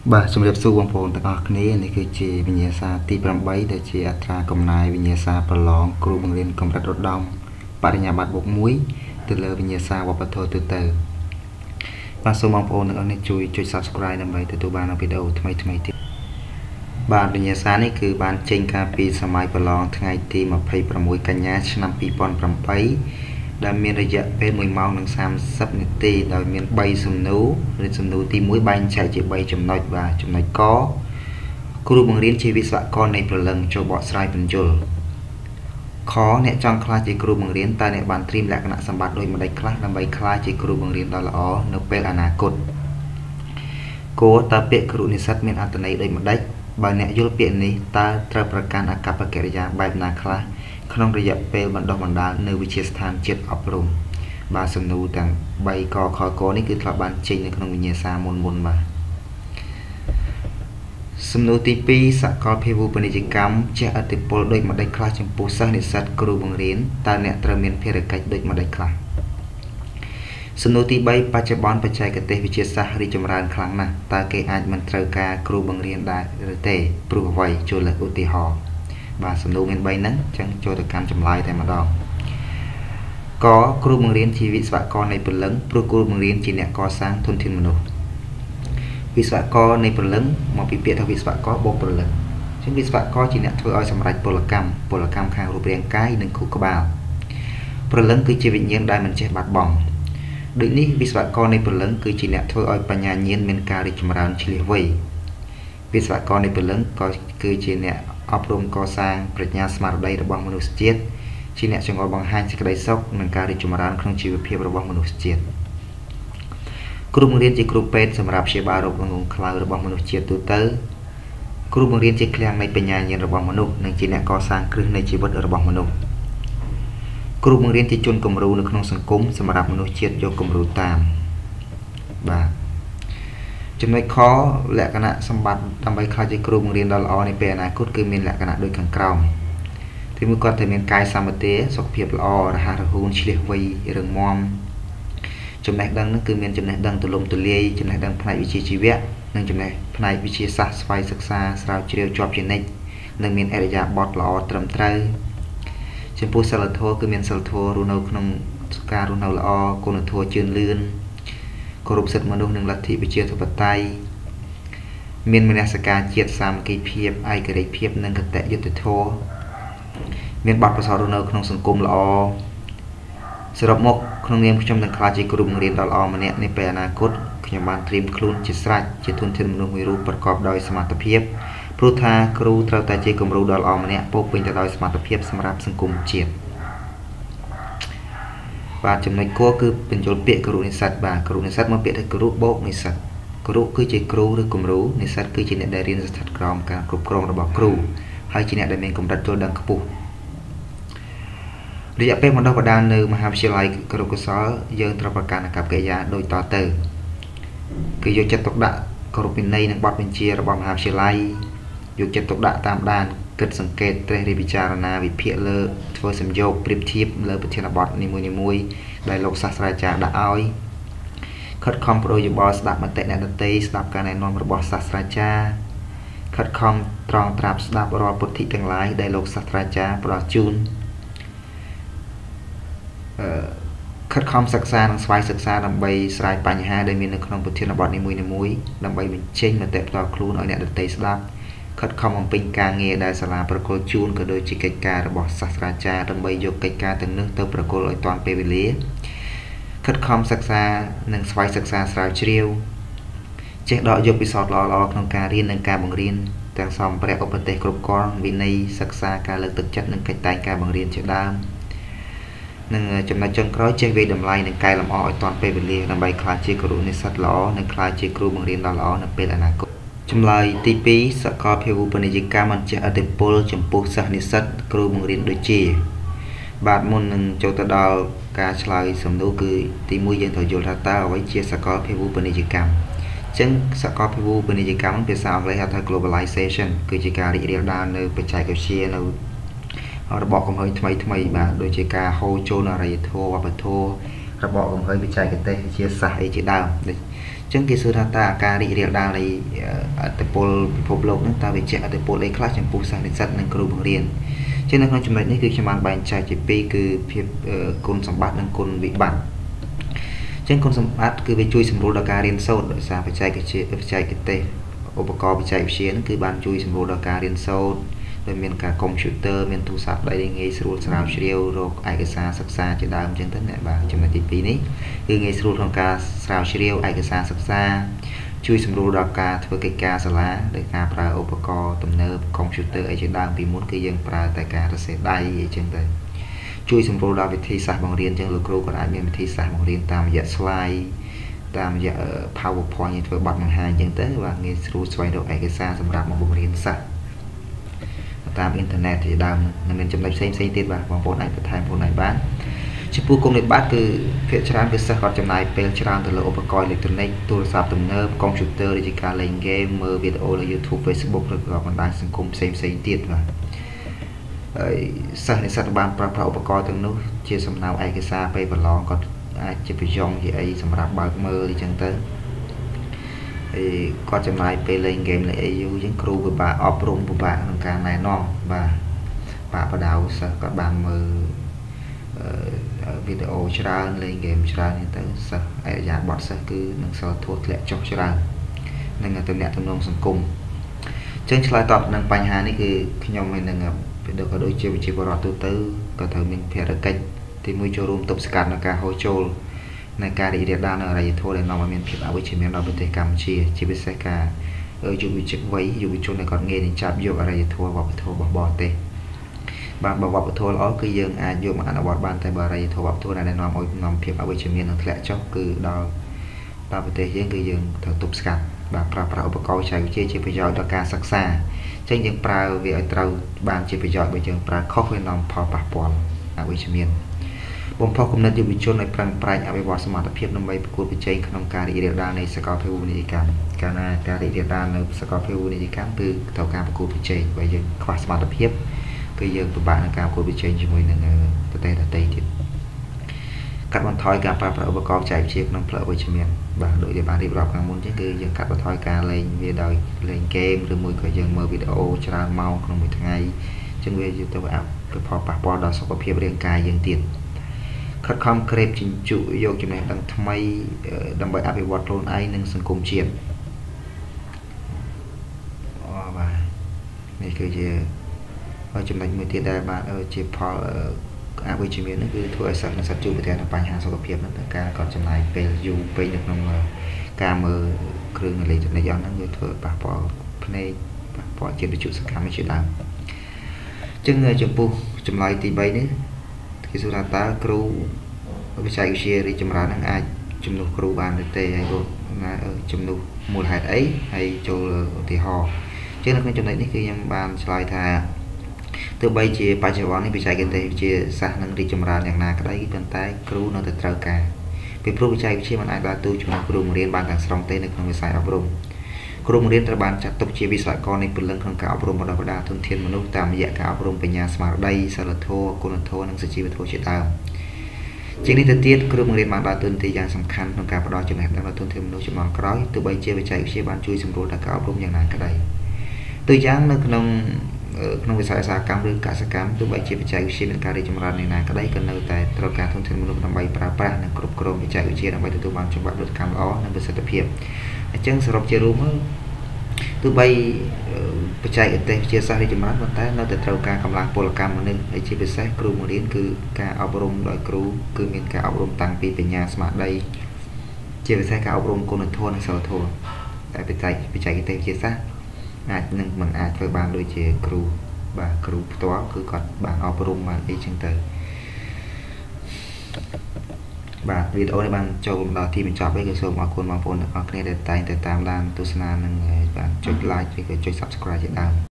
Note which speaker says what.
Speaker 1: បាទជំរាបសួរបងប្អូនទាំងអស់គ្នានេះគឺជាវិញ្ញាសាទី8ដែលជាអត្រាកំណែវិញ្ញាសាប្រឡងគ្រូបង្រៀនកម្រិតឧត្តមបរិញ្ញាបត្រ+1ទៅលើវិញ្ញាសាវប្បធម៌ទូទៅបាទសូមបងប្អូនទាំងអស់នេះជួយចុច Subscribe ដើម្បីទទួលបានវីដេអូថ្មីៗទៀតបាទវិញ្ញាសានេះគឺបានចេញកាលពីសម័យប្រឡងថ្ងៃទី26កញ្ញាឆ្នាំ2008ដែលមានរយៈពេល1ម៉ោងនិង30នាទីដោយមាន3សំណួរឬសំណួរទី1បែងចែកជា3ចំណុចបាទចំណុចកគ្រូបង្រៀនជាវិស្វករនៃព្រលឹងចូលបកស្រាយបញ្យលខអ្នកចង់ក្លាយជាគ្រូបង្រៀនតើអ្នកបានត្រៀមលក្ខណៈសម្បត្តិដូចម្តេចខ្លះដើម្បីក្លាយជាគ្រូបង្រៀនដ៏ល្អនៅពេលអនាគតគួរតើពាក្យគ្រូនិស្សិតមានអត្ថន័យដូចម្តេចបើអ្នកយល់ពាក្យនេះតើត្រូវប្រកាន់អាកប្បកិរិយាបែបណាខ្លះក្នុងរយៈពេលបណ្ដុះបណ្ដាលនៅវិទ្យាស្ថានជាតិអប់រំបាទសំណួរទាំង3កខកនេះគឺធ្លាប់បានចេញនៅក្នុងវិញ្ញាសាមុនបាទសំណួរទី2សាកលភាវូបនីយកម្មជះឥទ្ធិពលដូចម្តេចខ្លះចំពោះសិស្សនិស្សិតគ្រូបង្រៀនតើអ្នកត្រូវមានភារកិច្ចដូចម្តេចខ្លះសំណួរទី3បច្ចុប្បន្នបច្ចេកទេសវិទ្យាសាស្ត្ររីកចម្រើនខ្លាំងណាស់តើគេអាចមិនត្រូវការគ្រូបង្រៀនដែរឬទេព្រោះអ្វីចូលលើកឧទាហរណ៍បាទសំណួរមាន3ហ្នឹងអញ្ចឹងចូលទៅកាន់ចម្លើយតែម្ដងកគ្រូបង្រៀនជាវិស្វករនៃព្រលឹងព្រោះគ្រូបង្រៀនជាអ្នកកសាងធនធានមនុស្សវិស្វករនៃព្រលឹងមកពីពាក្យថាវិស្វករបូកព្រលឹងអញ្ចឹងវិស្វករជាអ្នកធ្វើឲ្យសម្រេចពលកម្មខាងរូបរាងកាយនិងខួរក្បាលព្រលឹងគឺជាវិញ្ញាណដែលមិនចេះបាត់បង់ដូចនេះវិស្វករនៃព្រលឹងគឺជាអ្នកធ្វើឲ្យបញ្ញាញាណមានការរីកចម្រើនឈ្លាសវៃវិស្វករនៃព្រលឹងក៏គឺជាអ្នកអប់រំកសាងប្រាជ្ញាស្មារតីរបស់មនុស្សជាតិជាអ្នកចង្អុលបង្ហាញសេចក្តីសុខនិងការរីកចម្រើនក្នុងជីវភាពរបស់មនុស្សជាតិគ្រូបង្រៀនជាគ្រូពេទ្យសម្រាប់ព្យាបាលរោគងងខ្លៅរបស់មនុស្សជាតិទូទៅគ្រូបង្រៀនជាឃ្លាំងនៃបញ្ញាញាណរបស់មនុស្សនិងជាអ្នកកសាងគ្រឹះនៃជីវិតរបស់មនុស្សគ្រូបង្រៀនជាជនគំរូនៅក្នុងសង្គមសម្រាប់មនុស្សជាតិយកគំរូតាមបាទចំណុចខលក្ខណៈសម្បត្តិដើម្បីក្លាយជាគ្រូបង្រៀនដ៏ល្អនាពេលអនាគតគឺមានលក្ខណៈដូចខាងក្រោមទីមួយគាត់ត្រូវមានកាយសម្បទាសុខភាពល្អរហ័សរហួនឈ្លាសវៃរឹងមាំចំណេះដឹងហ្នឹងគឺមានចំណេះដឹងទូលំទូលាយចំណេះដឹងផ្នែកវិជ្ជាជីវៈនិងចំណេះផ្នែកវិទ្យាសាស្ត្រស្វ័យសិក្សាស្រាវជ្រាវជាប់ជានិច្ចនិងមានអរិយាប័ត្រល្អត្រឹមត្រូវចំពោះសិលធម៌គឺមានសិលធម៌រស់នៅក្នុងការរស់នៅល្អគុណធម៌ជឿនលឿនគោរពសិទ្ធិមនុស្សនិងលទ្ធិប្រជាធិបតេយ្យមានមនសិការជាតិសាមគ្គីភាពឯករាជ្យភាពនិងកតញ្ញូធម៌មានបទពិសោធន៍រស់នៅក្នុងសង្គមល្អសរុបមកក្នុងនាមខ្ញុំនឹងក្លាយជាគ្រូបង្រៀនដ៏ល្អម្នាក់នាពេលអនាគតខ្ញុំបានត្រៀមខ្លួនជាស្រេចជាធនធានមនុស្សមួយរូបប្រកបដោយសមត្ថភាពព្រោះថាគ្រូត្រូវតែជាគំរូដ៏ល្អម្នាក់ពោពេញទៅដោយសមត្ថភាពសម្រាប់សង្គមជាតិបាទចំណុចគោលគឺបញ្ចូលពាក្យគ្រូនិស្សិតបាទគ្រូនិស្សិតមកពាក្យថាគ្រូបូកនិស្សិតគ្រូគឺជាគ្រូឬគំរូនិស្សិតគឺជាអ្នកដែលរៀនស្ថិតក្រោមការគ្រប់គ្រងរបស់គ្រូហើយជាអ្នកដែលមានកម្រិតយល់ដឹងខ្ពស់រយៈពេលបណ្ដុះបណ្ដាលនៅមហាវិទ្យាល័យគរុកោសល្យយើងត្រូវប្រកាន់អាកប្បកិរិយាដូចតទៅគឺយកចិត្តទុកដាក់គោរពវិន័យនិងបទបញ្ជារបស់មហាវិទ្យាល័យយកចិត្តទុកដាក់តាមដានគិតសង្កេតត្រិះរិះពិចារណាវិភាគលើធ្វើសំយោគប្រៀបធៀបលើប្រធានបទនីមួយៗដែលលោកសាស្ត្រាចារ្យដាក់ឲ្យខិតខំប្រួយយោបល់ស្ដាប់មតិអ្នកដទៃស្ដាប់ការណែនាំរបស់សាស្ត្រាចារ្យខិតខំត្រង់ត្រាប់ស្ដាប់រាល់ពុទ្ធិទាំងឡាយដែលលោកសាស្ត្រាចារ្យផ្ដល់ជូនខិតខំសិក្សានិងស្វ័យសិក្សាដើម្បីស្រាយបញ្ហាដែលមាននៅក្នុងប្រធានបទនីមួយៗដើម្បីបញ្ចេញមតិផ្ទាល់ខ្លួនឲ្យអ្នកដទៃស្ដាប់ខិតខំបំពេញការងារដែលសាលាប្រគល់ជូនក៏ដូចជាកិច្ចការរបស់សាស្ត្រាចារ្យដើម្បីយកកិច្ចការទាំងនោះទៅប្រគល់ឲ្យទាន់ពេលវេលាខិតខំសិក្សានិងស្វ័យសិក្សាស្រាវជ្រាវចេះដកយកពិសោធន៍ល្អៗក្នុងការរៀននិងការបង្រៀនទាំងសម្ភារៈឧបទេសគ្រប់គ្រាន់វិន័យសិក្សាការលើកទឹកចិត្តនិងកិច្ចតែងការបង្រៀនជាដើមនិងចំណុចចុងក្រោយចេះវិយតម្លៃនិងកែលម្អឲ្យទាន់ពេលវេលាដើម្បីក្លាយជាគ្រូនិស្សិតល្អនិងក្លាយជាគ្រូបង្រៀនដ៏ល្អនៅពេលអនាគតចម្លើយទី2សាកលភាវូបនីយកម្មបានជះឥទ្ធិពលចំពោះសិស្សនិស្សិតគ្រូបង្រៀនដូចជាបាទមុននឹងចូលទៅដល់ការឆ្លើយសំណួរគឺទី1យើងត្រូវយល់ថាតើអ្វីជាសាកលភាវូបនីយកម្មអញ្ចឹងសាកលភាវូបនីយកម្មភាសាអង់គ្លេសហៅថា globalization គឺជាការរីករាលដាលនៅបច្ចេកវិទ្យានៅរបបកំហើញថ្មីបាទដូចជាការហូរចូលអរិយធម៌វប្បធម៌របបកំហើញបច្ចេកទេសវិទ្យាសាស្ត្រអីជាដើមអចឹងគេសួរថាតើការរីករាលដាលនៃអត្តពលពិភពលោកហ្នឹងតើវាជាអត្តពលអីខ្លះចំពោះសិស្សនិស្សិតនិងគ្រូបង្រៀនចឹងនៅក្នុងចំណុចនេះគឺខ្ញុំបានបែងចែកជាពីរគឺភាពគុណសម្បត្តិនិងគុណវិបត្តិចឹងគុណសម្បត្តិគឺវាជួយសម្រួលដល់ការរៀនសូត្រដោយសារបច្ចេកទេសឧបករណ៍បច្ចេកវិទ្យាហ្នឹងគឺបានជួយសម្រួលដល់ការរៀនសូត្រដោយមានការកុំព្យូទ័រមានទូរស័ព្ទដៃងាយស្រួលស្រាវជ្រាវរកឯកសារសិក្សាជាដើមចឹងទៅអ្នកបាទចំណុចទី2នេះគឺងាយស្រួលក្នុងការស្រាវជ្រាវឯកសារសិក្សាជួយសម្រួលដល់ការធ្វើកិច្ចការសាលាដោយការប្រើឧបករណ៍ទំនើបកុំព្យូទ័រអីជាដើមពីមុនគឺយើងប្រើតែការសរសេរដៃអីចឹងទៅជួយសម្រួលដល់វិធីសាស្ត្របង្រៀនចឹងលោកគ្រូក៏អាចមានវិធីសាស្ត្របង្រៀនតាមរយៈ slide តាមរយៈ PowerPoint ធ្វើបទបង្ហាញចឹងទៅបាទងាយស្រួលស្វែងរកឯកសារសម្រាប់មកបង្រៀនសិស្សតាមអ៊ីនធឺណិតជាដើមនឹងមានចំណុចផ្សេងទៀតបាទបងប្អូនអាចបន្ថែមខ្លួនឯងបានចំពោះគុណវិបត្តិគឺភាគច្រើនគឺសិស្សគាត់ចំណាយពេលច្រើនទៅលើឧបករណ៍អេឡិចត្រូនិកទូរស័ព្ទទំនើបកុំព្យូទ័រដូចជាការលេងហ្គេមមើលវីដេអូលើ YouTube Facebook ឬក៏បណ្ដាញសង្គមផ្សេងទៀតបាទហើយសិស្សនិស្សិតបានប្រើប្រាស់ឧបករណ៍ទាំងនោះជាសំណៅឯកសារពេលប្រឡងគាត់អាចជាប្រយោគជាអីសម្រាប់បើកមើលអញ្ចឹងទៅគាត់ចំណាយពេលលេងហ្គេមលេងអីយូរចឹងគ្រូពិបាកអប់រំពិបាកក្នុងការណែនាំបាទបាក់បដៅសិស្សគាត់បានមើលវីដេអូច្រើនលេងហ្គេមច្រើនទៅសិស្សអរិយាប័ត្រសិស្សគឺនឹងសល់ធួធ្លាក់ចុះច្រើននឹងទំនាក់ទំនងសង្គមចឹងឆ្លើយតបនឹងបញ្ហានេះគឺខ្ញុំហើយនឹងក៏ដូចជាវិជាបរដ្ឋទូទៅក៏ត្រូវមានភារកិច្ចទីមួយចូលរួមទប់ស្កាត់នៅការហូរចូលនៃការរីករាលដាលនៃអរិយធម៌ដែលនាំឲ្យមានភាពអវិជ្ជមានដល់ប្រទេសកម្ពុជាជាពិសេសការយុវជនដែលគាត់ងាយនឹងចាប់យកអរិយធម៌វប្បធម៌របស់បរទេសបាទបើវប្បធម៌ល្អគឺយើងអាចយកមកអនុវត្តបានតែបើអរិយធម៌វប្បធម៌ដែលនាំឲ្យនាំភាពអវិជ្ជមាននិងធ្លាក់ចុះគឺដល់ប្រទេសយើងគឺយើងត្រូវទប់ស្កាត់បាទប្រើប្រាស់ឧបករណ៍បច្ចេកវិទ្យាជាប្រយោជន៍ដល់ការសិក្សាអញ្ចឹងយើងប្រើវាឲ្យត្រូវបានជាប្រយោជន៍បើយើងប្រើខុសវានាំផលប៉ះពាល់អវិជ្ជមានបំផុសគំនិតយុវជនឲ្យប្រឹងប្រែងអភិវឌ្ឍសមត្ថភាពដើម្បីប្រកួតប្រជែងក្នុងការរីករាលដាលនៃសកលភាវូបនីយកម្មកាលណាការរីករាលដាលនៅសកលភាវូបនីយកម្មគឺត្រូវការប្រកួតប្រជែងបើយើងខ្វះសមត្ថភាពគឺយើងពិបាកក្នុងការប្រកួតប្រជែងជាមួយនឹងប្រទេសដទៃទៀតកាត់បន្ថយការប្រើប្រាស់ឧបករណ៍បច្ចេកវិទ្យាក្នុងផ្លូវវិជ្ជមានបាទដូចដែលបានរៀបរាប់ខាងមុនចឹងគឺយើងកាត់បន្ថយការលេងវាដោយលេងហ្គេមឬមួយក៏យើងមើលវីដេអូច្រើនម៉ោងក្នុងមួយថ្ងៃចឹងវាទៅផលប៉ះពាល់ដល់សុខភាពរាងកាយយើងទៀតខិតខំក្រេបជញ្ជក់យកចំណេះដឹងថ្មីដើម្បីអភិវឌ្ឍខ្លួនឯងនិងសង្គមជាតិបាទនេះគឺជាចំណុចមួយទៀតដែលបានជាផលអវិជ្ជមាននោះគឺធ្វើឲ្យសិស្សនិស្សិតជួបប្រទះនឹងបញ្ហាសុខភាពហ្នឹងការគាត់ចំណាយពេលយូរពេកនៅក្នុងការមើលគ្រឿងអេឡិចត្រូនិកអស់ហ្នឹងវាធ្វើប៉ះពាល់ភ្នែកប៉ះពាល់ជាតិវិទ្យុសកម្មជាដើមចឹងចំពោះចម្លើយទី3នេះគេសួរថាតើគ្រូវិទ្យារីកចម្រើននឹងអាចជំនួសគ្រូបានឬទេហើយក៏ជំនួសមូលហេតុអីហើយចូលឧទាហរណ៍ចឹងនៅក្នុងចំណុចនេះគឺខ្ញុំបានឆ្លើយថាទោះបីជាបច្ចុប្បន្ននេះបច្ចេកទេសវិទ្យាសាស្ត្រនឹងរីកចម្រើនយ៉ាងណាក្តីប៉ុន្តែគ្រូនៅតែត្រូវការពីព្រោះបច្ចេកវិទ្យាមិនអាចដើរតួជំនួសគ្រូបង្រៀនបានទាំងស្រុងទេនៅក្នុងវិស័យអប់រំគ្រូបង្រៀនត្រូវបានចាត់ទុកជាវិស្វករនៃពលឹងក្នុងការអប់រំបណ្ដុះបណ្ដាលធនធានមនុស្សតាមរយៈការអប់រំបញ្ញាស្មារតីសិលធម៌គុណធម៌និងសុជីវធម៌ជាដើមជាងនេះទៅទៀតគ្រូបង្រៀនបានដើរតួនាទីយ៉ាងសំខាន់ក្នុងការផ្ដល់ចំណេះដឹងដល់ធនធានមនុស្សជំនាន់ក្រោយទោះបីជាបច្ចេកវិទ្យាបានជួយសម្រួលដល់ការអប់រំយ៉ាងណាក្តីตัวอย่างនៅក្នុងវិស័យឧស្សាហកម្មឬកសិកម្មទោះបីជាបច្ចេកវិទ្យាមានការរីកចម្រើនយ៉ាងណាក្តីក៏នៅតែត្រូវការធនធានមនុស្សដើម្បីប្រើប្រាស់និងគ្រប់គ្រងបច្ចេកវិទ្យាដើម្បីទទួលបានចង្វាក់ផលិតកម្មល្អនិងប្រសិទ្ធភាពអញ្ចឹងសរុបជារួមទោះបីបច្ចេកទេសវិទ្យាសាស្ត្ររីកចម្រើនប៉ុន្តែនៅតែត្រូវការកម្លាំងពលកម្មមនុស្សហើយជាពិសេសគ្រូបង្រៀនគឺការអប់រំដោយគ្រូគឺមានការអប់រំតាំងពីបញ្ញាស្មារតីជាពិសេសការអប់រំគុណធម៌និងសិលធម៌តែបច្ចេកទេសវិទ្យាសាស្ត្រអាចនឹងមិនអាចធ្វើបានដូចជាគ្រូបាទគ្រូផ្ទាល់គឺគាត់បានអប់រំបានអីចឹងទៅបាទវីដេអូនេះបានចូលដល់ទីបញ្ចប់ហើយក៏សូមអរគុណបងប្អូនទាំងអស់គ្នាដែលតែងតែតាមដានទស្សនានិងបានចុច like ឬក៏ចុច subscribe ជាដើម